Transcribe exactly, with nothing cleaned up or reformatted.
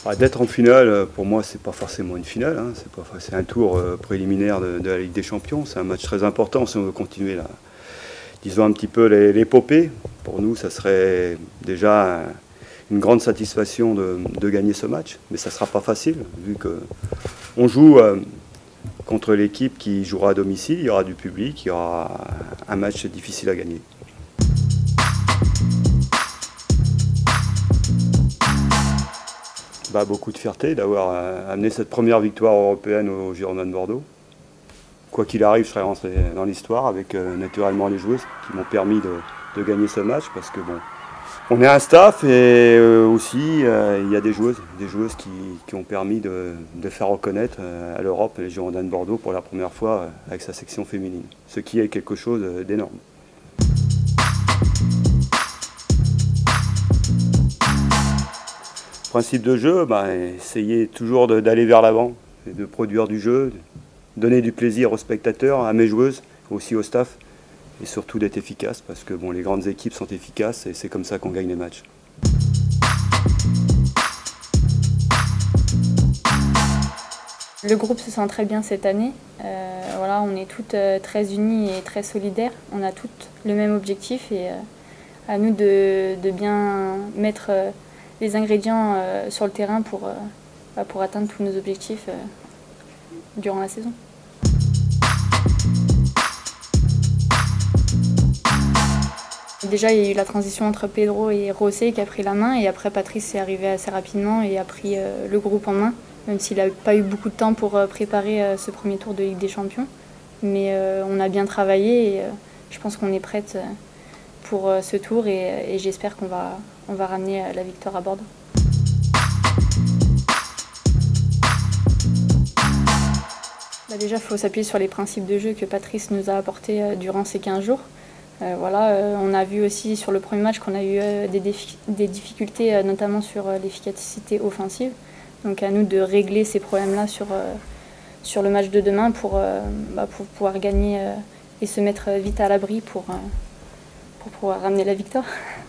Ah, d'être en finale, pour moi, c'est pas forcément une finale. Hein. C'est pas, c'est un tour euh, préliminaire de, de la Ligue des Champions. C'est un match très important si on veut continuer, là, disons un petit peu l'épopée. Pour nous, ça serait déjà une grande satisfaction de, de gagner ce match. Mais ça ne sera pas facile, vu qu'on joue euh, contre l'équipe qui jouera à domicile. Il y aura du public, il y aura un match difficile à gagner. Bah, beaucoup de fierté d'avoir euh, amené cette première victoire européenne aux Girondins de Bordeaux. Quoi qu'il arrive, je serai rentré dans l'histoire avec euh, naturellement les joueuses qui m'ont permis de, de gagner ce match parce que bon, on est un staff et euh, aussi euh, il y a des joueuses, des joueuses qui, qui ont permis de, de faire reconnaître euh, à l'Europe les Girondins de Bordeaux pour la première fois euh, avec sa section féminine, ce qui est quelque chose d'énorme. Principe de jeu, bah, essayer toujours d'aller vers l'avant, de produire du jeu, de donner du plaisir aux spectateurs, à mes joueuses, aussi au staff, et surtout d'être efficace, parce que bon, les grandes équipes sont efficaces et c'est comme ça qu'on gagne les matchs. Le groupe se sent très bien cette année. Euh, voilà, on est toutes euh, très unies et très solidaires. On a toutes le même objectif et euh, à nous de, de bien mettre euh, les ingrédients euh, sur le terrain pour, euh, pour atteindre tous nos objectifs euh, durant la saison. Déjà, il y a eu la transition entre Pedro et José qui a pris la main et après Patrice est arrivé assez rapidement et a pris euh, le groupe en main, même s'il n'a pas eu beaucoup de temps pour euh, préparer euh, ce premier tour de Ligue des Champions. Mais euh, on a bien travaillé et euh, je pense qu'on est prête euh, pour euh, ce tour et, et j'espère qu'on va, on va ramener euh, la victoire à Bordeaux. Bah déjà, il faut s'appuyer sur les principes de jeu que Patrice nous a apportés euh, durant ces quinze jours. Euh, voilà, euh, on a vu aussi sur le premier match qu'on a eu euh, des, des difficultés, euh, notamment sur euh, l'efficacité offensive. Donc à nous de régler ces problèmes-là sur, euh, sur le match de demain pour, euh, bah, pour pouvoir gagner euh, et se mettre vite à l'abri pour, euh, pour pouvoir ramener la victoire.